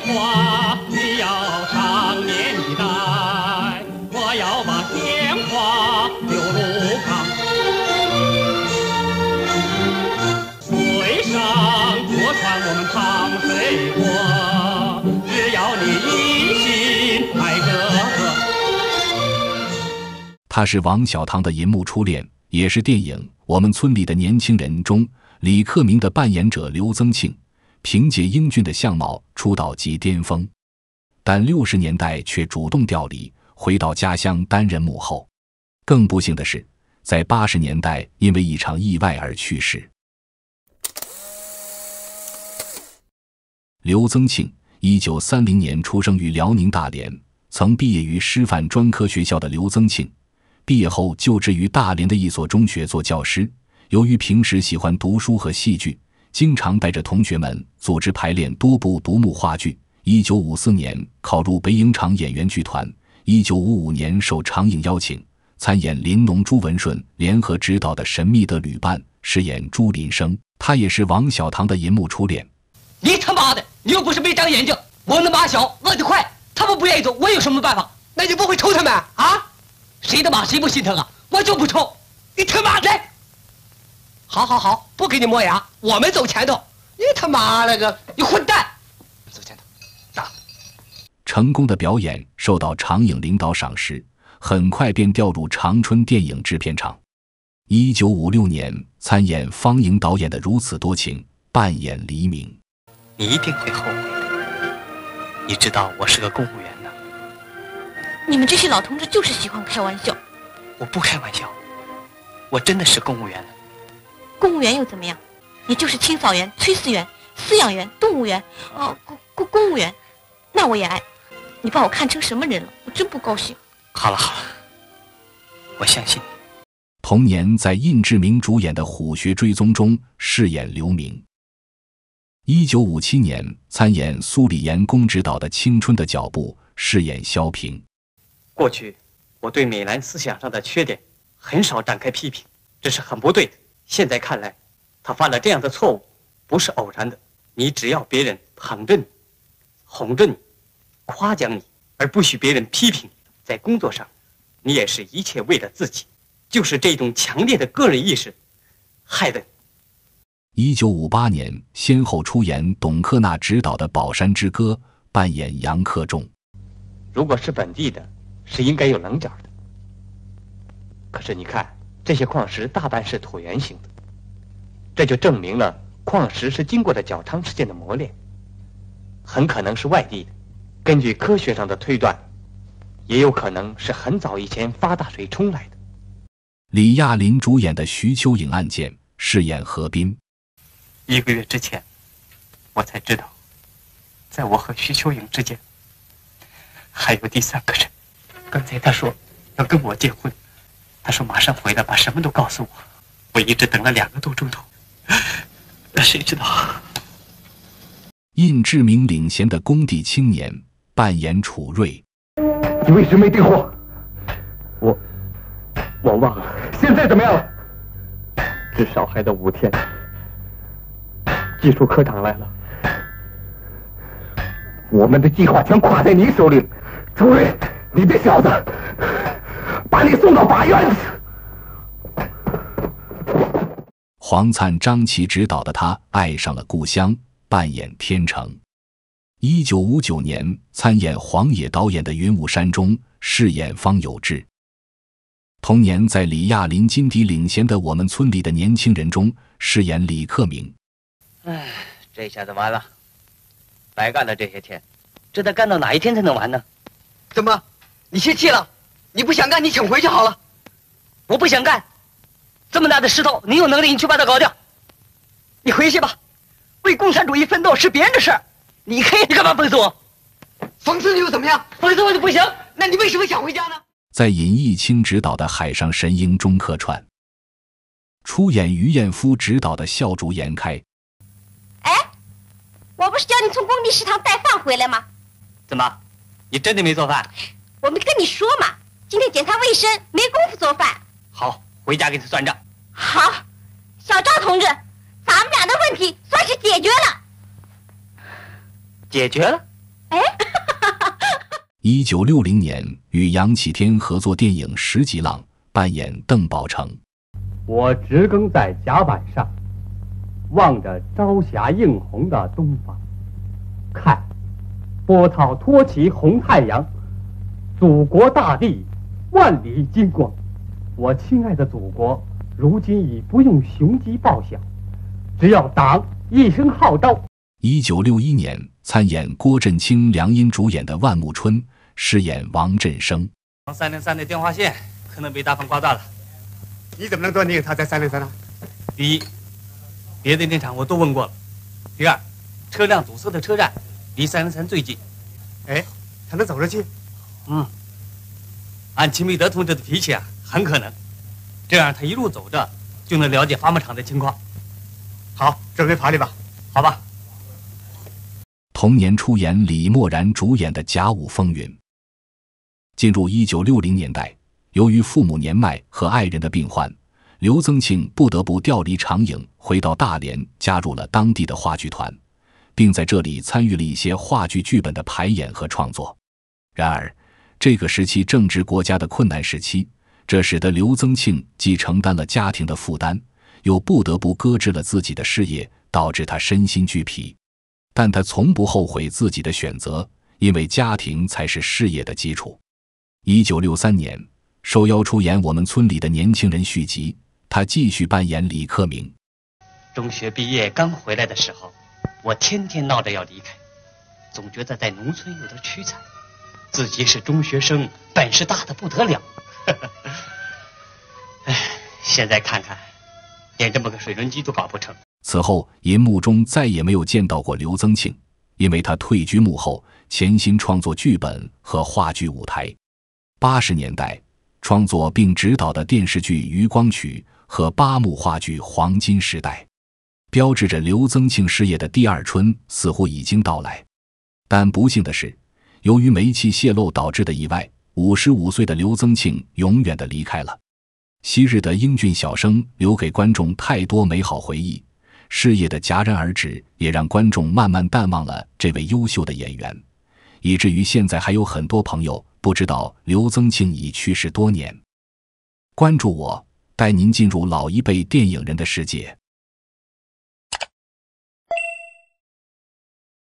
花你要常年地戴，我要把鲜花留入缸。水上坐船我们趟水过，只要你一心爱哥哥。 他是王小棠的银幕初恋，也是电影《我们村里的年轻人》中李克明的扮演者刘增庆，凭借英俊的相貌出道即巅峰，但60年代却主动调离，回到家乡担任幕后。更不幸的是，在80年代因为一场意外而去世。刘增庆1930年出生于辽宁大连，曾毕业于师范专科学校的刘增庆，毕业后就职于大连的一所中学做教师。由于平时喜欢读书和戏剧，经常带着同学们组织排练多部独幕话剧。1954年考入北影厂演员剧团，1955年受长影邀请参演林农朱文顺联合执导的《神秘的旅伴》，饰演朱林生。他也是王小棠的银幕初恋。 你他妈的，你又不是没长眼睛！我那么小，饿得快，他们不愿意走，我有什么办法？那你不会抽他们啊？谁的马谁不心疼啊？我就不抽！你他妈的！好好好，不给你磨牙，我们走前头。你他妈了个，你混蛋！走前头，打！ 成功的表演受到长影领导赏识，很快便调入长春电影制片厂。1956年参演方颖导演的《如此多情》，扮演黎明。 你一定会后悔的。你知道我是个公务员呢。 你们这些老同志就是喜欢开玩笑。 我不开玩笑，我真的是公务员了。 公务员又怎么样？你就是清扫员、炊事员、饲养员、动物园，公务员，那我也爱。你把我看成什么人了？我真不高兴。 好了好了，我相信你。 同年在印志明主演的《虎穴追踪》中饰演刘明。1957年参演苏李延公执导的《青春的脚步》，饰演萧平。 过去我对美兰思想上的缺点很少展开批评，这是很不对的。现在看来，他犯了这样的错误不是偶然的。你只要别人捧着你、哄着你、夸奖你，而不许别人批评你。在工作上，你也是一切为了自己。就是这种强烈的个人意识，害得你。 1958年先后出演董克娜执导的《宝山之歌》，扮演杨克仲。 如果是本地的，是应该有棱角的。可是你看，这些矿石大半是椭圆形的，这就证明了矿石是经过了较长时间的磨练，很可能是外地的。根据科学上的推断，也有可能是很早以前发大水冲来的。 李亚林主演的徐秋颖案件，饰演何斌。 1个月之前，我才知道，在我和徐秋颖之间，还有第3个人。刚才他说要跟我结婚，他说马上回来把什么都告诉我。我一直等了2个多钟头，谁知道？ 印志明领衔的工地青年，扮演楚瑞。 你为什么没订货？我忘了。现在怎么样了？至少还得5天。技术科长来了，我们的计划全垮在你手里。楚瑞，你这小子，把你送到法院去。 黄灿、张琪执导的他爱上了故乡，扮演天成。1959年参演黄野导演的《云雾山》中，饰演方有志。同年在李亚林、金迪领衔的《我们村里的年轻人》中饰演李克明。 唉，这下子完了，白干了这些天，这得干到哪一天才能完呢？怎么，你泄气了？你不想干，你请回去好了。我不想干，这么大的石头，你有能力你去把它搞掉。你回去吧，为共产主义奋斗是别人的事儿，你可以干嘛讽刺我？讽刺你又怎么样？讽刺我就不行，那你为什么想回家呢？ 在尹义清执导的《海上神鹰》中客串，出演于艳夫执导的《笑逐颜开》。 哎，我不是叫你从工地食堂带饭回来吗？ 怎么，你真的没做饭？ 我没跟你说嘛，今天检查卫生，没工夫做饭。 好，回家给他算账。 好，小赵同志，咱们俩的问题算是解决了。 解决了？ 1960年与杨启天合作电影《十级浪》，扮演邓宝成。 我直耕在甲板上，望着朝霞映红的东方，看波涛托起红太阳，祖国大地万里金光。我亲爱的祖国，如今已不用雄鸡报晓，只要党一声号召。 1961年参演郭振清、梁音主演的《万木春》，饰演王振生。 303的电话线可能被大风刮断了。 你怎么能断定他在303呢？ 第一，别的电厂我都问过了；第二，车辆堵塞的车站离303最近。 哎，他能走着去？ 按秦美德同志的脾气啊，很可能。这样他一路走着就能了解发木厂的情况。 好，准备爬犁吧。 好吧。 同年出演李默然主演的《甲午风云》。进入1960年代，由于父母年迈和爱人的病患，刘增庆不得不调离长影，回到大连，加入了当地的话剧团，并在这里参与了一些话剧剧本的排演和创作。然而，这个时期正值国家的困难时期，这使得刘增庆既承担了家庭的负担，又不得不搁置了自己的事业，导致他身心俱疲。但他从不后悔自己的选择，因为家庭才是事业的基础。1963年，受邀出演《我们村里的年轻人》续集，他继续扮演李克明。 中学毕业刚回来的时候，我天天闹着要离开，总觉得在农村有点屈才，自己是中学生，本事大的不得了。现在看看，连这么个水轮机都搞不成。 此后，银幕中再也没有见到过刘增庆，因为他退居幕后，潜心创作剧本和话剧舞台。80年代，创作并执导的电视剧《渔光曲》和八幕话剧《黄金时代》，标志着刘增庆事业的第二春似乎已经到来。但不幸的是，由于煤气泄漏导致的意外，55岁的刘增庆永远地离开了。昔日的英俊小生留给观众太多美好回忆，事业的戛然而止也让观众慢慢淡忘了这位优秀的演员，以至于现在还有很多朋友不知道刘增庆已去世多年。关注我，带您进入老一辈电影人的世界。